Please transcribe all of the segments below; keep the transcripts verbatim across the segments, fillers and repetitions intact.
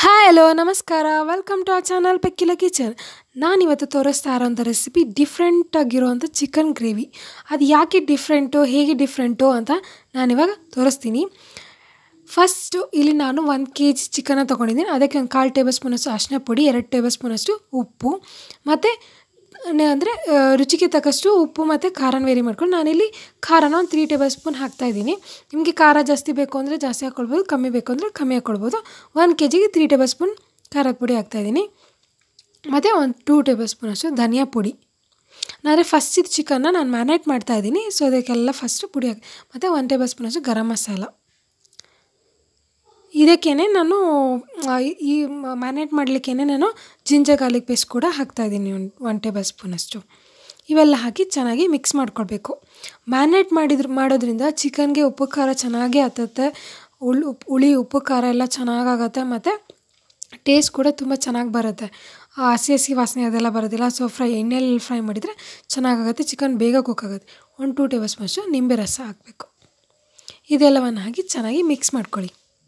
Hi hello ನಮಸ್ಕಾರ welcome to our channel Pekkila kitchen. ನಾನಿವತ್ತು ತೋರಿಸ್ತಾ ಇರೋಂಥ ರೆಸಿಪಿ ಡಿಫ್ರೆಂಟ್ ಆಗಿರೋವಂಥ ಚಿಕನ್ ಗ್ರೇವಿ. ಅದು ಯಾಕೆ ಡಿಫ್ರೆಂಟು, ಹೇಗೆ ಡಿಫ್ರೆಂಟು ಅಂತ ನಾನಿವಾಗ ತೋರಿಸ್ತೀನಿ. ಫಸ್ಟು ಇಲ್ಲಿ ನಾನು ಒಂದು ಕೆ ಜಿ ಚಿಕನ್ನ ತೊಗೊಂಡಿದ್ದೀನಿ. ಅದಕ್ಕೆ ಒಂದು ಕಾಲು ಟೇಬಲ್ ಸ್ಪೂನಷ್ಟು ಅರಿಶಿನ ಪುಡಿ, ಎರಡು ಟೇಬಲ್ ಸ್ಪೂನಷ್ಟು ಉಪ್ಪು ಮತ್ತು ಅಂದರೆ ರುಚಿಗೆ ತಕ್ಕಷ್ಟು ಉಪ್ಪು ಮತ್ತು ಖಾರನ ವೇರಿ ಮಾಡ್ಕೊಂಡು ನಾನಿಲ್ಲಿ ಖಾರನ ಒಂದು ತ್ರೀ ಟೇಬಲ್ ಸ್ಪೂನ್ ಹಾಕ್ತಾಯಿದ್ದೀನಿ. ನಿಮಗೆ ಖಾರ ಜಾಸ್ತಿ ಬೇಕು ಅಂದರೆ ಜಾಸ್ತಿ ಹಾಕ್ಕೊಳ್ಬೋದು, ಕಮ್ಮಿ ಬೇಕು ಅಂದರೆ ಕಮ್ಮಿ ಹಾಕ್ಕೊಳ್ಬೋದು. ಒಂದು ಕೆ ಜಿಗೆ ತ್ರೀ ಟೇಬಲ್ ಸ್ಪೂನ್ ಖಾರದ ಪುಡಿ ಹಾಕ್ತಾಯಿದ್ದೀನಿ. ಮತ್ತು ಒಂದು ಟೂ ಟೇಬಲ್ ಸ್ಪೂನಷ್ಟು ಧನಿಯಾ ಪುಡಿ. ನಾನಂದರೆ ಫಸ್ಟ್ ಇದು ಚಿಕನ್ನ ನಾನು ಮ್ಯಾರಿನೇಟ್ ಮಾಡ್ತಾಯಿದ್ದೀನಿ, ಸೊ ಅದಕ್ಕೆಲ್ಲ ಫಸ್ಟು ಪುಡಿ ಹಾಕಿ. ಮತ್ತು ಒಂದು ಟೇಬಲ್ ಸ್ಪೂನಷ್ಟು ಗರಂ ಮಸಾಲ. ಇದಕ್ಕೇ ನಾನು ಈ ಮ್ಯಾರಿನೇಟ್ ಮಾಡಲಿಕ್ಕೇ ನಾನು ಜಿಂಜರ್ ಗಾರ್ಲಿಕ್ ಪೇಸ್ಟ್ ಕೂಡ ಹಾಕ್ತಾಯಿದ್ದೀನಿ, ಒಂದು ಒನ್ ಟೇಬಲ್ ಸ್ಪೂನಷ್ಟು. ಇವೆಲ್ಲ ಹಾಕಿ ಚೆನ್ನಾಗಿ ಮಿಕ್ಸ್ ಮಾಡ್ಕೊಳ್ಬೇಕು. ಮ್ಯಾರಿನೇಟ್ ಮಾಡಿದ್ರ ಮಾಡೋದ್ರಿಂದ ಚಿಕನ್ಗೆ ಉಪ್ಪು ಖಾರ ಚೆನ್ನಾಗಿ ಹತ್ತುತ್ತೆ. ಉಳ್ ಉಪ್ಪು ಹುಳಿ ಉಪ್ಪು ಖಾರ ಎಲ್ಲ ಚೆನ್ನಾಗಾಗತ್ತೆ ಮತ್ತು ಟೇಸ್ಟ್ ಕೂಡ ತುಂಬ ಚೆನ್ನಾಗಿ ಬರುತ್ತೆ. ಹಸಿ ಹಸಿ ವಾಸನೆ ಅದೆಲ್ಲ ಬರೋದಿಲ್ಲ. ಸೊ ಫ್ರೈ ಎಣ್ಣೆಯಲ್ಲಿ ಫ್ರೈ ಮಾಡಿದರೆ ಚೆನ್ನಾಗಾಗುತ್ತೆ, ಚಿಕನ್ ಬೇಗ ಕುಕ್ ಆಗುತ್ತೆ. ಒಂದು ಟೂ ಟೇಬಲ್ ಸ್ಪೂನಷ್ಟು ನಿಂಬೆ ರಸ ಹಾಕಬೇಕು. ಇದೆಲ್ಲವನ್ನು ಹಾಕಿ ಚೆನ್ನಾಗಿ ಮಿಕ್ಸ್ ಮಾಡ್ಕೊಳ್ಳಿ.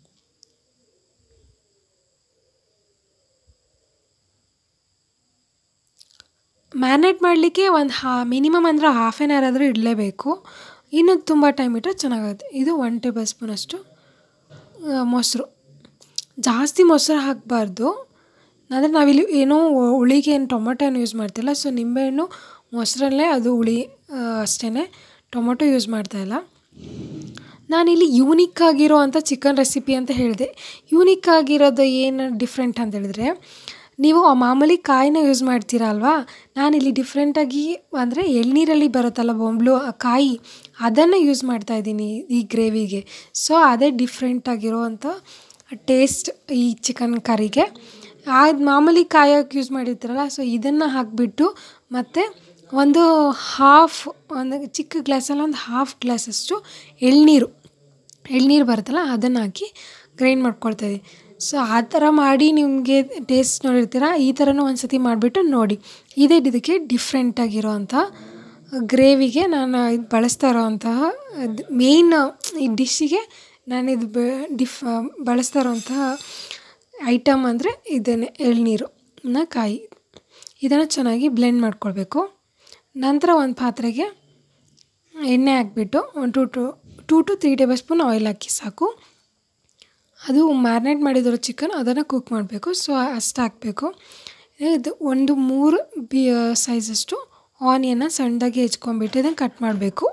ಮ್ಯಾರಿನೇಟ್ ಮಾಡಲಿಕ್ಕೆ ಒಂದು ಹಾ ಮಿನಿಮಮ್ ಅಂದರೆ ಹಾಫ್ ಆ್ಯನ್ ಅವರ್ ಆದರೂ ಇಡಲೇಬೇಕು. ಇನ್ನೂ ತುಂಬ ಟೈಮ್ ಇಟ್ಟರೆ ಚೆನ್ನಾಗುತ್ತೆ. ಇದು ಒನ್ ಟೇಬಲ್ ಸ್ಪೂನಷ್ಟು ಮೊಸರು. ಜಾಸ್ತಿ ಮೊಸರು ಹಾಕಬಾರ್ದು, ಅಂದರೆ ನಾವಿಲ್ಲಿ ಏನೋ ಹುಳಿಗೆ ಏನು ಟೊಮೊಟೊ ಏನು ಯೂಸ್ ಮಾಡ್ತಿಲ್ಲ. ಸೊ ನಿಂಬೆಹಣ್ಣು ಮೊಸರಲ್ಲೇ ಅದು ಹುಳಿ ಅಷ್ಟೇ, ಟೊಮೊಟೊ ಯೂಸ್ ಮಾಡ್ತಾಯಿಲ್ಲ. ನಾನಿಲ್ಲಿ ಯೂನಿಕ್ ಆಗಿರೋ ಅಂಥ ಚಿಕನ್ ರೆಸಿಪಿ ಅಂತ ಹೇಳಿದೆ. ಯೂನಿಕ್ ಆಗಿರೋದು ಏನು ಡಿಫ್ರೆಂಟ್ ಅಂತ ಹೇಳಿದ್ರೆ, ನೀವು ಮಾಮೂಲಿ ಕಾಯಿನ ಯೂಸ್ ಮಾಡ್ತೀರಾ ಅಲ್ವಾ, ನಾನಿಲ್ಲಿ ಡಿಫ್ರೆಂಟಾಗಿ ಅಂದರೆ ಎಳ್ನೀರಲ್ಲಿ ಬರುತ್ತಲ್ಲ ಬೊಂಬಲು ಕಾಯಿ, ಅದನ್ನು ಯೂಸ್ ಮಾಡ್ತಾಯಿದ್ದೀನಿ ಈ ಗ್ರೇವಿಗೆ. ಸೊ ಅದೇ ಡಿಫ್ರೆಂಟಾಗಿರೋವಂಥ ಟೇಸ್ಟ್ ಈ ಚಿಕನ್ ಕರಿಗೆ. ಅದು ಮಾಮೂಲಿ ಕಾಯಾಗಿ ಯೂಸ್ ಮಾಡಿರ್ತೀರಲ್ಲ, ಸೊ ಇದನ್ನು ಹಾಕಿಬಿಟ್ಟು ಮತ್ತು ಒಂದು ಹಾಫ್ ಒಂದು ಚಿಕ್ಕ ಗ್ಲಾಸಲ್ಲಿ ಒಂದು ಹಾಫ್ ಗ್ಲಾಸಷ್ಟು ಎಳ್ನೀರು ಎಳ್ನೀರು ಬರುತ್ತಲ್ಲ ಅದನ್ನು ಹಾಕಿ ಗ್ರೈಂಡ್ ಮಾಡ್ಕೊಳ್ತಾಯಿದ್ದೀನಿ. ಸೊ ಆ ಥರ ಮಾಡಿ ನಿಮಗೆ ಟೇಸ್ಟ್ ನೋಡಿರ್ತೀರ, ಈ ಥರನೂ ಒಂದು ಸತಿ ಮಾಡಿಬಿಟ್ಟು ನೋಡಿ. ಇದೇ ಇದಕ್ಕೆ ಡಿಫ್ರೆಂಟಾಗಿರೋವಂಥ ಗ್ರೇವಿಗೆ ನಾನು ಇದು ಬಳಸ್ತಾ ಇರೋವಂತಹ ಮೇಯ್ನ್ ಈ ಡಿಶ್ಶಿಗೆ ನಾನು ಇದು ಬ ಡಿಫ್ ಬಳಸ್ತಾ ಇರೋವಂತಹ ಐಟಮ್ ಅಂದರೆ ಇದನ್ನೇ, ಎಳ್ನೀರು ನ ಕಾಯಿ. ಇದನ್ನು ಚೆನ್ನಾಗಿ ಬ್ಲೆಂಡ್ ಮಾಡ್ಕೊಳ್ಬೇಕು. ನಂತರ ಒಂದು ಪಾತ್ರೆಗೆ ಎಣ್ಣೆ ಹಾಕ್ಬಿಟ್ಟು ಒಂದು two two two to three tablespoon oil ಹಾಕಿ ಸಾಕು. ಅದು ಮ್ಯಾರಿನೇಟ್ ಮಾಡಿದಿರೋ ಚಿಕನ್ ಅದನ್ನು ಕುಕ್ ಮಾಡಬೇಕು. ಸೊ ಅಷ್ಟು ಹಾಕಬೇಕು. ಇದು ಒಂದು ಮೂರು ಬಿ ಸೈಜಷ್ಟು ಆನಿಯನ್ನ ಸಣ್ಣದಾಗಿ ಹೆಚ್ಕೊಂಡ್ಬಿಟ್ಟು ಇದನ್ನು ಕಟ್ ಮಾಡಬೇಕು.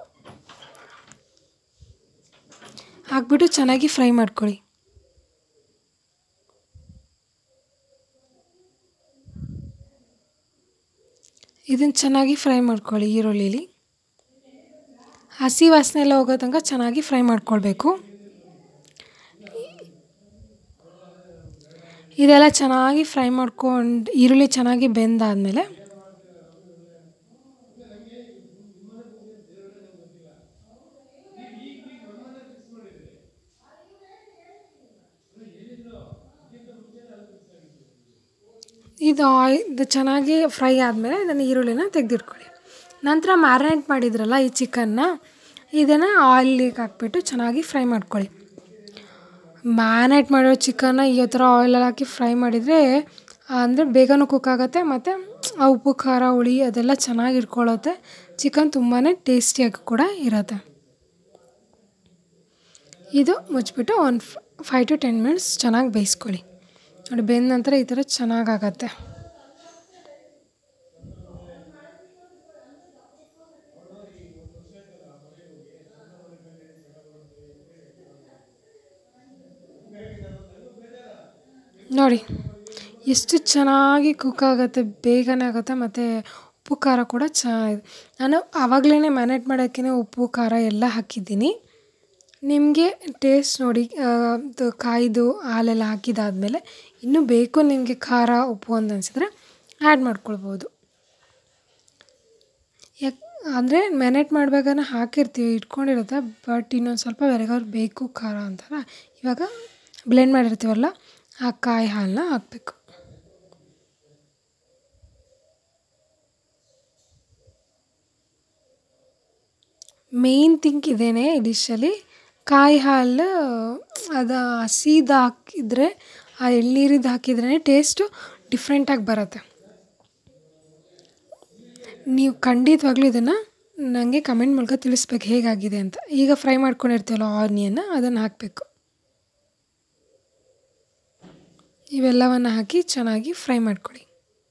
ಹಾಕ್ಬಿಟ್ಟು ಚೆನ್ನಾಗಿ ಫ್ರೈ ಮಾಡ್ಕೊಳ್ಳಿ. ಇದನ್ನು ಚೆನ್ನಾಗಿ ಫ್ರೈ ಮಾಡ್ಕೊಳ್ಳಿ. ಈರುಳ್ಳಿಲಿ ಹಸಿ ವಾಸನೆ ಎಲ್ಲ ಹೋಗೋ ತನಕ ಚೆನ್ನಾಗಿ ಫ್ರೈ ಮಾಡ್ಕೊಳ್ಬೇಕು. ಇದೆಲ್ಲ ಚೆನ್ನಾಗಿ ಫ್ರೈ ಮಾಡ್ಕೊಂಡು ಈರುಳ್ಳಿ ಚೆನ್ನಾಗಿ ಬೆಂದಾದಮೇಲೆ ಇದು ಇದು ಚೆನ್ನಾಗಿ ಫ್ರೈ ಆದಮೇಲೆ ಇದನ್ನು ಈರುಳ್ಳಿನ ತೆಗೆದಿಟ್ಕೊಳ್ಳಿ. ನಂತರ ಮ್ಯಾರಿನೇಟ್ ಮಾಡಿದ್ರಲ್ಲ ಈ ಚಿಕನ್ನ, ಇದನ್ನು ಆಯಿಲಿಗೆ ಹಾಕ್ಬಿಟ್ಟು ಚೆನ್ನಾಗಿ ಫ್ರೈ ಮಾಡ್ಕೊಳ್ಳಿ. ಮ್ಯಾರಿನೇಟ್ ಮಾಡಿರೋ ಚಿಕನ್ನ ಈ ಥರ ಆಯಿಲಲ್ಲಿ ಹಾಕಿ ಫ್ರೈ ಮಾಡಿದರೆ ಅಂದರೆ ಬೇಗನೂ ಕುಕ್ ಆಗುತ್ತೆ ಮತ್ತು ಆ ಉಪ್ಪು ಖಾರ ಹುಳಿ ಅದೆಲ್ಲ ಚೆನ್ನಾಗಿ ಇಟ್ಕೊಳ್ಳುತ್ತೆ. ಚಿಕನ್ ತುಂಬಾ ಟೇಸ್ಟಿಯಾಗಿ ಕೂಡ ಇರುತ್ತೆ. ಇದು ಮುಚ್ಚಿಬಿಟ್ಟು ಒಂದು ಫೈವ್ ಟು ಟೆನ್ ಮಿನಿಟ್ಸ್ ಚೆನ್ನಾಗಿ ಬೇಯಿಸ್ಕೊಳ್ಳಿ. ನೋಡಿ ಬೆಂದ ನಂತರ ಈ ಥರ ಚೆನ್ನಾಗಾಗತ್ತೆ. ನೋಡಿ ಎಷ್ಟು ಚೆನ್ನಾಗಿ ಕುಕ್ ಆಗುತ್ತೆ, ಬೇಗನೆ ಆಗುತ್ತೆ ಮತ್ತು ಉಪ್ಪು ಖಾರ ಕೂಡ ಚೆನ್ನಾಗಿದೆ. ನಾನು ಆವಾಗಲೇ ಮ್ಯಾರಿನೇಟ್ ಮಾಡೋಕ್ಕೇ ಉಪ್ಪು ಖಾರ ಎಲ್ಲ ಹಾಕಿದ್ದೀನಿ. ನಿಮಗೆ ಟೇಸ್ಟ್ ನೋಡಿ, ಅದು ಕಾಯ್ದು ಹಾಲೆಲ್ಲ ಹಾಕಿದಾದಮೇಲೆ ಇನ್ನೂ ಬೇಕು ನಿಮಗೆ ಖಾರ ಉಪ್ಪು ಅಂತ ಅನಿಸಿದ್ರೆ ಆ್ಯಡ್ ಮಾಡ್ಕೊಳ್ಬೋದು. ಯಾಕೆ ಅಂದರೆ ಮ್ಯಾರಿನೇಟ್ ಮಾಡುವಾಗನೇ ಹಾಕಿರ್ತೀವಿ, ಇಟ್ಕೊಂಡಿರುತ್ತೆ. ಬಟ್ ಇನ್ನೊಂದು ಸ್ವಲ್ಪ ಯಾರಿಗಾದ್ರು ಬೇಕು ಖಾರ ಅಂತಾರ, ಇವಾಗ ಬ್ಲೆಂಡ್ ಮಾಡಿರ್ತೀವಲ್ಲ ಆ ಕಾಯಿ ಹಾಲನ್ನ ಹಾಕಬೇಕು. ಮೇಯ್ನ್ ಥಿಂಗ್ ಇದೇನೆ ಈ ಡಿಶಲ್ಲಿ. ಕಾಯಿ ಹಾಲು ಅದು ಹಸಿದು ಹಾಕಿದರೆ ಆ ಎಳ್ನೀರಿದ್ದು ಹಾಕಿದ್ರೇ ಟೇಸ್ಟು ಡಿಫ್ರೆಂಟಾಗಿ ಬರುತ್ತೆ. ನೀವು ಖಂಡಿತವಾಗ್ಲೂ ಇದನ್ನು ನನಗೆ ಕಮೆಂಟ್ ಮೂಲಕ ತಿಳಿಸ್ಬೇಕು ಹೇಗಾಗಿದೆ ಅಂತ. ಈಗ ಫ್ರೈ ಮಾಡ್ಕೊಂಡಿರ್ತೀವಲ್ಲ ಆನಿಯನ್ನ ಅದನ್ನು ಹಾಕಬೇಕು. ಇವೆಲ್ಲವನ್ನು ಹಾಕಿ ಚೆನ್ನಾಗಿ ಫ್ರೈ ಮಾಡ್ಕೊಳ್ಳಿ.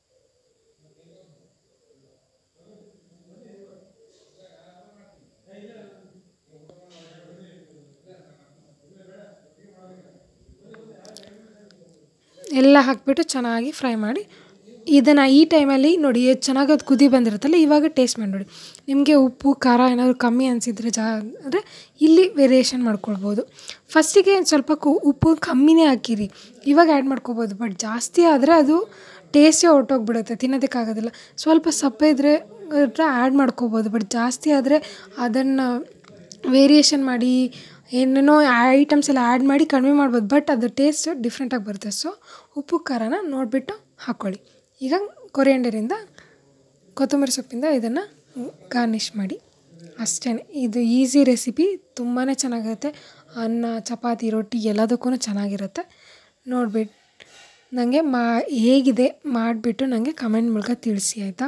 ಎಲ್ಲ ಹಾಕಿಬಿಟ್ಟು ಚೆನ್ನಾಗಿ ಫ್ರೈ ಮಾಡಿ ಇದನ್ನು ಈ ಟೈಮಲ್ಲಿ ನೋಡಿ ಎಷ್ಟು ಚೆನ್ನಾಗಿ ಅದು ಕುದಿ ಬಂದಿರುತ್ತಲ್ಲ, ಇವಾಗ ಟೇಸ್ಟ್ ಮಾಡಿ ನೋಡಿ. ನಿಮಗೆ ಉಪ್ಪು ಖಾರ ಏನಾದರೂ ಕಮ್ಮಿ ಅನಿಸಿದರೆ ಜಾ ಅಂದರೆ ಇಲ್ಲಿ ವೇರಿಯೇಷನ್ ಮಾಡ್ಕೊಳ್ಬೋದು. ಫಸ್ಟಿಗೆ ಸ್ವಲ್ಪ ಕು ಉಪ್ಪು ಕಮ್ಮಿನೇ ಹಾಕಿರಿ, ಇವಾಗ ಆ್ಯಡ್ ಮಾಡ್ಕೊಬೋದು. ಬಟ್ ಜಾಸ್ತಿ ಆದರೆ ಅದು ಟೇಸ್ಟೇ ಹೊರ್ಟೋಗ್ಬಿಡುತ್ತೆ, ತಿನ್ನೋದಕ್ಕಾಗೋದಿಲ್ಲ. ಸ್ವಲ್ಪ ಸಪ್ಪೆ ಇದ್ದರೆ ಆ್ಯಡ್ ಮಾಡ್ಕೊಬೋದು. ಬಟ್ ಜಾಸ್ತಿ ಆದರೆ ಅದನ್ನು ವೇರಿಯೇಷನ್ ಮಾಡಿ ಏನೇನೋ ಐಟಮ್ಸ್ ಎಲ್ಲ ಆ್ಯಡ್ ಮಾಡಿ ಕಡಿಮೆ ಮಾಡ್ಬೋದು. ಬಟ್ ಅದು ಟೇಸ್ಟ್ ಡಿಫ್ರೆಂಟಾಗಿ ಬರುತ್ತೆ. ಸೊ ಉಪ್ಪು ಖಾರನ ನೋಡಿಬಿಟ್ಟು ಹಾಕ್ಕೊಳ್ಳಿ. ಈಗ ಕೊರಿಯಂಡರಿಂದ ಕೊತ್ತಂಬರಿ ಸೊಪ್ಪಿಂದ ಇದನ್ನು ಗಾರ್ನಿಷ್ ಮಾಡಿ. ಅಷ್ಟೇ, ಇದು ಈಸಿ ರೆಸಿಪಿ, ತುಂಬಾ ಚೆನ್ನಾಗಿರುತ್ತೆ. ಅನ್ನ, ಚಪಾತಿ, ರೊಟ್ಟಿ ಎಲ್ಲದಕ್ಕೂ ಚೆನ್ನಾಗಿರುತ್ತೆ. ನೋಡಿಬಿಟ್ಟು ನನಗೆ ಮಾ ಹೇಗಿದೆ ಮಾಡಿಬಿಟ್ಟು ನನಗೆ ಕಮೆಂಟ್ ಮೂಲಕ ತಿಳಿಸಿ, ಆಯಿತಾ.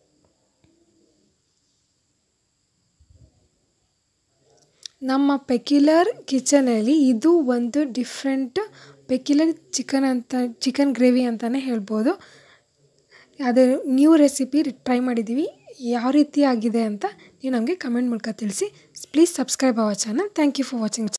ನಮ್ಮ ಪೆಕ್ಯುಲರ್ ಕಿಚನಲ್ಲಿ ಇದು ಒಂದು ಡಿಫ್ರೆಂಟ್ ಪೆಕ್ಯುಲರ್ ಚಿಕನ್ ಅಂತ ಚಿಕನ್ ಗ್ರೇವಿ ಅಂತಲೇ ಹೇಳ್ಬೋದು. ಅದು ನ್ಯೂ ರೆಸಿಪಿ ಟ್ರೈ ಮಾಡಿದ್ದೀವಿ. ಯಾವ ರೀತಿ ಆಗಿದೆ ಅಂತ ನೀವು ನಮಗೆ ಕಮೆಂಟ್ ಮೂಲಕ ತಿಳಿಸಿ. Please subscribe our channel. Thank you for watching.